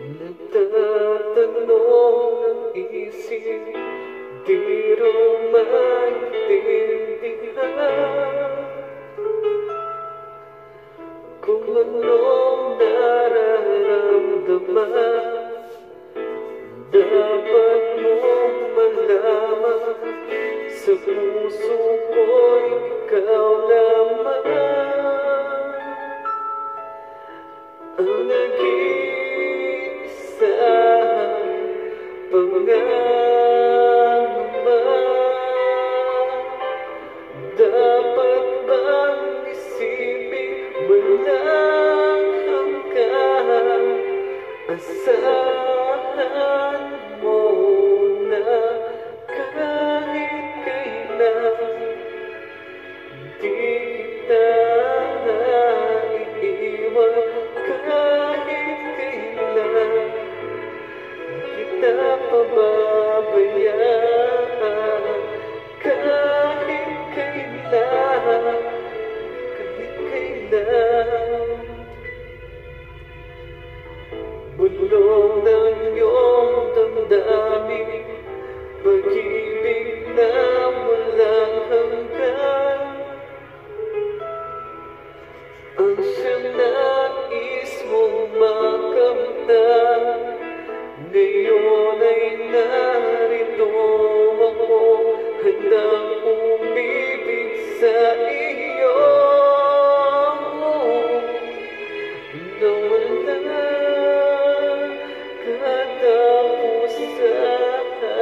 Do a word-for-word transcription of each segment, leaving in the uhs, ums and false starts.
Nagtatanong ang isip, di rin maintindihan kung anong nararamdaman. Dapat mong malaman, sa puso ko'y ikaw lamang ang nag-iisang pangamba. Dapat bang isipin man lang hanggang asahan mo na kahit kailan di kita iiwan, kahit kailan kita pababayaan, kahit kailan, kahit kailan. Bulong ng iyong damdamin, pag-ibig na walang hanggan, ang siyang nais mong makamtan. Ngayon ay narito ako, handang umibig sa iyo na walang katapusan.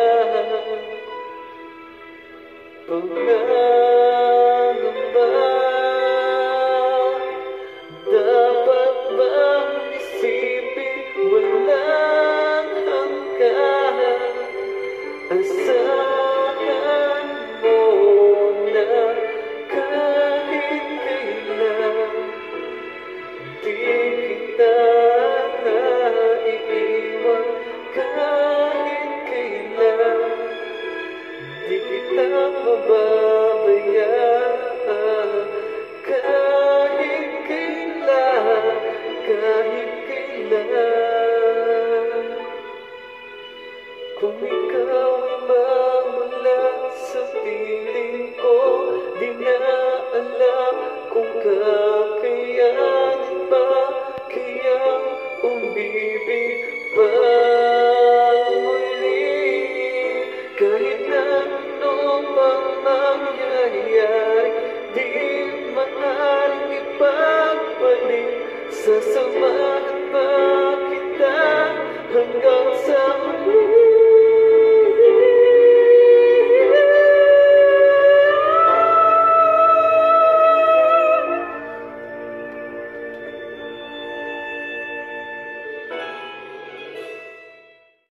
Pangangamba, dapat bang isipin walang hanggan? Asahan mo na kahit kailan di kita iiwan, kahit kailan di kita pababayaan, kahit kailan, kahit kailan. Kung ikaw ay mawala sa piling ko, di na alam kung kakayanin ba kayang umibig pa muli. Kahit ano pang mangyayari, di maaaring ipagbalik. Sasamahan pa kita hanggang sa